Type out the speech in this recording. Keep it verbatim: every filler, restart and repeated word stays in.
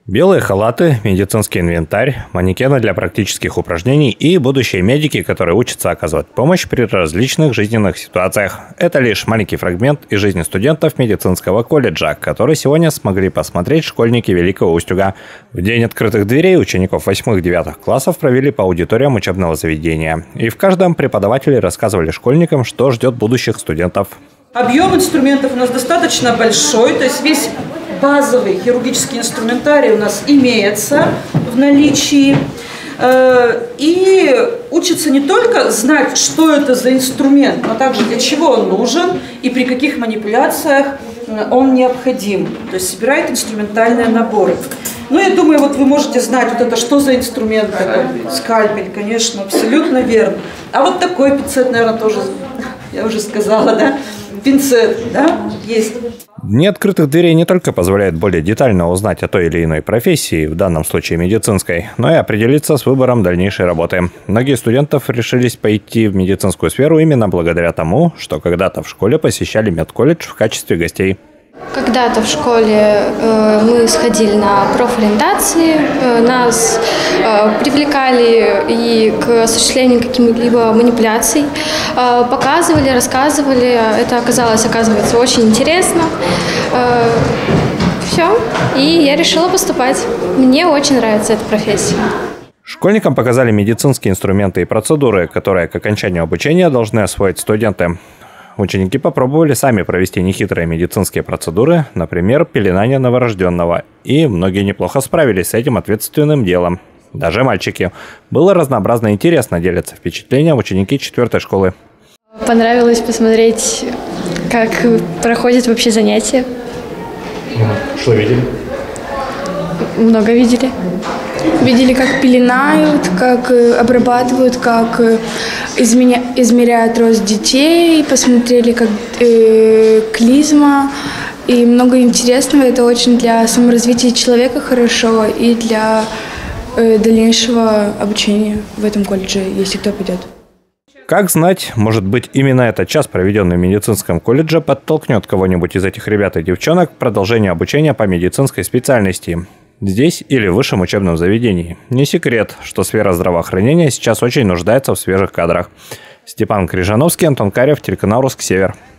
Белые халаты, медицинский инвентарь, манекены для практических упражнений и будущие медики, которые учатся оказывать помощь при различных жизненных ситуациях. Это лишь маленький фрагмент из жизни студентов медицинского колледжа, который сегодня смогли посмотреть школьники Великого Устюга. В день открытых дверей учеников восьмых-девятых классов провели по аудиториям учебного заведения. И в каждом преподаватели рассказывали школьникам, что ждет будущих студентов. Объем инструментов у нас достаточно большой, то есть весь базовый хирургический инструментарий у нас имеется в наличии. И учится не только знать, что это за инструмент, но также для чего он нужен и при каких манипуляциях он необходим. То есть собирает инструментальные наборы. Ну, я думаю, вот вы можете знать, вот это что за инструмент такой. Скальпель, конечно, абсолютно верно. А вот такой пинцет, наверное, тоже, я уже сказала, да? Пинцет, да, есть. Дни открытых дверей не только позволяют более детально узнать о той или иной профессии, в данном случае медицинской, но и определиться с выбором дальнейшей работы. Многие студентов решились пойти в медицинскую сферу именно благодаря тому, что когда-то в школе посещали медколледж в качестве гостей. Когда-то в школе э, мы сходили на профориентации, э, нас э, привлекали и к осуществлению каких-либо манипуляций, э, показывали, рассказывали. Это оказалось, оказывается, очень интересно. Э, все, и я решила поступать. Мне очень нравится эта профессия. Школьникам показали медицинские инструменты и процедуры, которые к окончанию обучения должны освоить студенты. Ученики попробовали сами провести нехитрые медицинские процедуры, например, пеленание новорожденного, и многие неплохо справились с этим ответственным делом. Даже мальчики. Было разнообразно и интересно, делятся впечатления ученики четвертой школы. Понравилось посмотреть, как проходят вообще занятия. Что видели? Много видели. Видели, как пеленают, как обрабатывают, как изменя... измеряют рост детей, посмотрели, как э, клизма. И много интересного. Это очень для саморазвития человека хорошо и для э, дальнейшего обучения в этом колледже, если кто пойдет. Как знать, может быть, именно этот час, проведенный в медицинском колледже, подтолкнет кого-нибудь из этих ребят и девчонок к продолжению обучения по медицинской специальности. Здесь или в высшем учебном заведении. Не секрет, что сфера здравоохранения сейчас очень нуждается в свежих кадрах. Степан Крижановский, Антон Карев, телеканал «Русск Север».